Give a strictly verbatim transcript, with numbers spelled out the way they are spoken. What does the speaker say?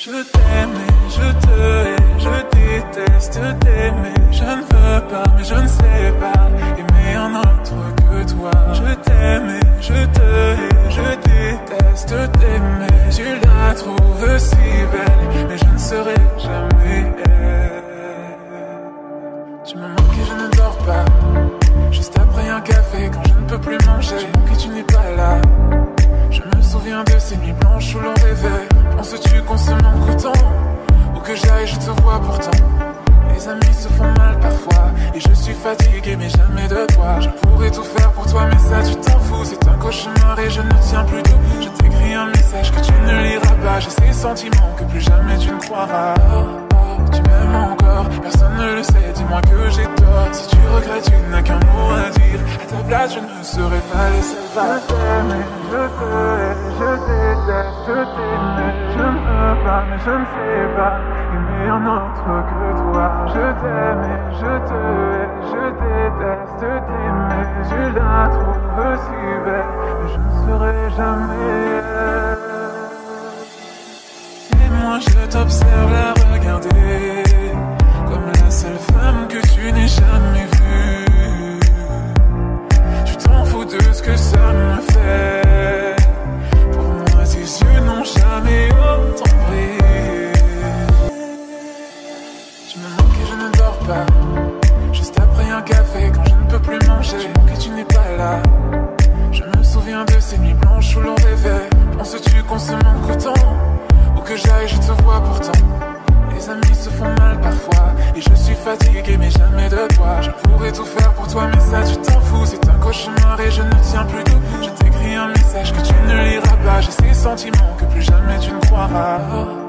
Je t'aime et je te hais, je déteste t'aimer. Je ne veux pas, mais je ne sais pas aimer un autre que toi. Je t'aime et je te hais, je déteste t'aimer. Tu la trouves si belle, mais je ne serai jamais elle. Tu me manques et je ne dors pas, juste après un café quand je ne peux plus manger. Tu manques et tu n'es pas là. Je me souviens de ces nuits blanches où l'on rêvait. Penses-tu qu'on se manque autant? Où que j'aille je te vois pourtant. Les amis se font mal parfois et je suis fatigué mais jamais de toi. Je pourrais tout faire pour toi mais ça tu t'en fous. C'est un cauchemar et je ne tiens plus debout. Je t'écris un message que tu ne liras pas. J'ai ces sentiments que plus jamais tu ne croiras. Oh, oh, tu m'aimes encore, personne ne le sait. Dis-moi que j'ai tort. Si tu regrettes tu n'as qu'un mot à dire. À ta place je ne serai pas les seuls. Je t'aime et je te hais, je déteste t'aimer. Je ne veux pas mais je ne sais pas aimer un autre que toi. Je t'aime et je te hais, je déteste t'aimer. Tu la trouves si belle, mais je ne serai jamais elle. Et moi je t'observe la regarder comme la seule femme que tu n'aies jamais vue. Tu t'en fous de ce que ça me fait. Pour moi tes yeux n'ont jamais autant brillé. Tu me manques et je ne dors pas, juste après un café quand je ne peux plus manger. Tu manques et tu n'es pas là. Je me souviens de ces nuits blanches où l'on rêvait. Penses-tu qu'on se manque autant? Où que j'aille je te vois pourtant. Les amis se font mal parfois et je suis fatigué mais jamais de toi. Je pourrais tout faire pour toi mais ça tu t'en fous. C'est un cauchemar et je ne tiens plus debout. Je t'écris un message que tu ne liras pas. J'ai ces sentiments que plus jamais tu ne croiras. Oh.